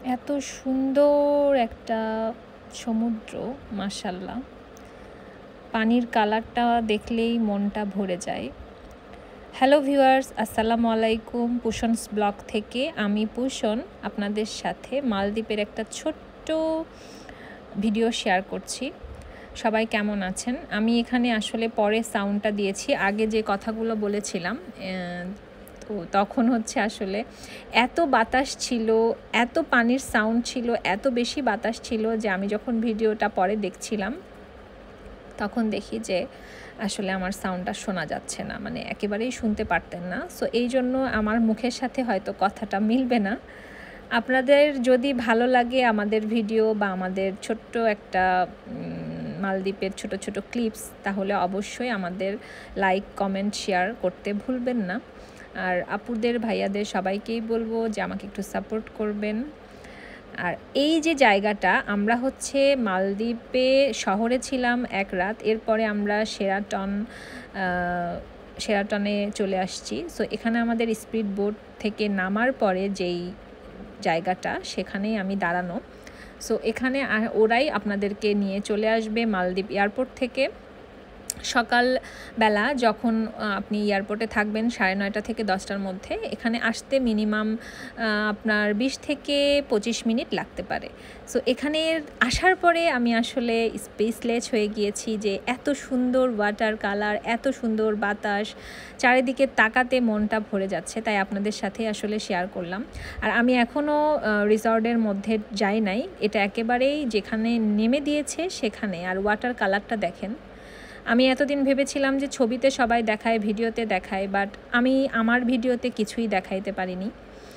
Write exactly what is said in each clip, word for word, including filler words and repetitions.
এত সুন্দর একটা সমুদ্র, মাশাআল্লাহ। পানির কালারটা দেখলেই মনটা ভরে যায়। হ্যালো ভিউয়ার্স, আসসালামু আলাইকুম। পুশনস ব্লগ থেকে আমি পুশন আপনাদের সাথে মালদ্বীপের একটা ছোট্ট ভিডিও শেয়ার করছি। সবাই কেমন আছেন? আমি এখানে আসলে পরে সাউন্ডটা দিয়েছি, আগে যে কথাগুলো বলেছিলাম তো তখন হচ্ছে আসলে এত বাতাস ছিল, এত পানির সাউন্ড ছিল, এত বেশি বাতাস ছিল যে আমি যখন ভিডিওটা পরে দেখছিলাম তখন দেখি যে আসলে আমার সাউন্ডটা শোনা যাচ্ছে না, মানে একেবারেই শুনতে পারতেন না। সো এই জন্য আমার মুখের সাথে হয়তো কথাটা মিলবে না। আপনাদের যদি ভালো লাগে আমাদের ভিডিও বা আমাদের ছোট্ট একটা মালদ্বীপের ছোট ছোট ক্লিপস, তাহলে অবশ্যই আমাদের লাইক, কমেন্ট, শেয়ার করতে ভুলবেন না। আর আপুদের, ভাইয়াদের সবাইকেই বলবো যে আমাকে একটু সাপোর্ট করবেন। আর এই যে জায়গাটা, আমরা হচ্ছে মালদ্বীপে শহরে ছিলাম এক রাত, এরপরে আমরা শেরাটন শেরাটনে চলে আসছি। সো এখানে আমাদের স্পিড বোট থেকে নামার পরে যেই জায়গাটা, সেখানেই আমি দাঁড়ানো। সো এখানে ওরাই আপনাদেরকে নিয়ে চলে আসবে মালদ্বীপ এয়ারপোর্ট থেকে। সকালবেলা যখন আপনি এয়ারপোর্টে থাকবেন সাড়ে নয়টা থেকে দশটার মধ্যে, এখানে আসতে মিনিমাম আপনার বিশ থেকে পঁচিশ মিনিট লাগতে পারে। সো এখানে আসার পরে আমি আসলে স্পেসলেস হয়ে গিয়েছি যে এত সুন্দর ওয়াটার কালার, এত সুন্দর বাতাস, চারিদিকে তাকাতে মনটা ভরে যাচ্ছে। তাই আপনাদের সাথে আসলে শেয়ার করলাম। আর আমি এখনও রিসর্টের মধ্যে যাই নাই, এটা একেবারেই যেখানে নেমে দিয়েছে সেখানে। আর ওয়াটার কালারটা দেখেন। আমি এতদিন ভেবেছিলাম যে ছবিতে সবাই দেখায়, ভিডিওতে দেখায়, বাট আমি আমার ভিডিওতে কিছুই দেখাইতে পারিনি।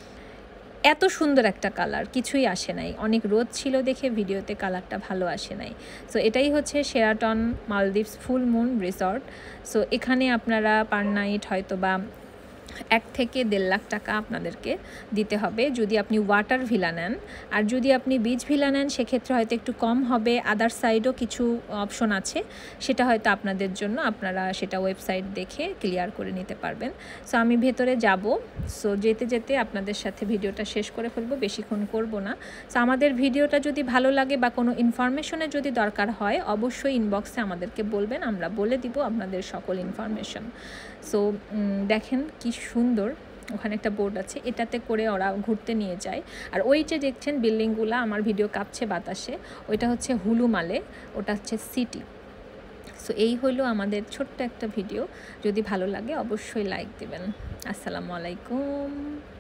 এত সুন্দর একটা কালার কিছুই আসে নাই, অনেক রোদ ছিল দেখে ভিডিওতে কালারটা ভালো আসে নাই। সো এটাই হচ্ছে Sheraton Maldives Full Moon Resort. So এখানে আপনারা পার নাইট হয়তো বা এক থেকে দেড় লাখ টাকা আপনাদেরকে দিতে হবে যদি আপনি ওয়াটার ভিলা নেন। আর যদি আপনি বিচ ভিলা নেন সেক্ষেত্রে হয়তো একটু কম হবে। আদার সাইডও কিছু অপশন আছে, সেটা হয়তো আপনাদের জন্য, আপনারা সেটা ওয়েবসাইট দেখে ক্লিয়ার করে নিতে পারবেন। সো আমি ভেতরে যাব। সো যেতে যেতে আপনাদের সাথে ভিডিওটা শেষ করে ফেলবো, বেশিক্ষণ করব না। সো আমাদের ভিডিওটা যদি ভালো লাগে বা কোনো ইনফরমেশনের যদি দরকার হয়, অবশ্যই ইনবক্সে আমাদেরকে বলবেন, আমরা বলে দিব আপনাদের সকল ইনফরমেশন। সো দেখেন কি সুন্দর, ওখানে একটা বোর্ড আছে, এটাতে করে ওরা ঘুরতে নিয়ে যায়। আর ওই যে দেখছেন বিল্ডিংগুলো, আমার ভিডিও কাঁপছে বাতাসে, ওইটা হচ্ছে হুলুমালে, ওটা হচ্ছে সিটি। সো এই হলো আমাদের ছোট্ট একটা ভিডিও। যদি ভালো লাগে অবশ্যই লাইক দেবেন। আসসালামু আলাইকুম।